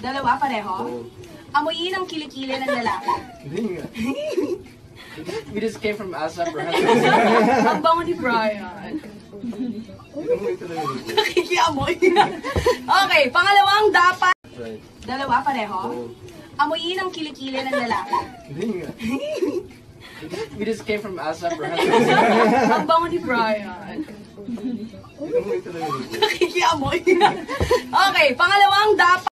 Dalawa pareho? Amoyin ang kilikili ng lalaki. Hindi nga. We just came from ASAP, right? Ang bango ni Brian. Inamoy talaga dito. Nakikiamoy. Okay, pangalawang dapat. Right. Dalawa pareho? Amoyin ang kilikili ng lalaki. Hindi nga. We just came from ASAP, right? Ang bango ni Brian. Inamoy talaga dito. Nakikiamoy. Okay, pangalawang dapat.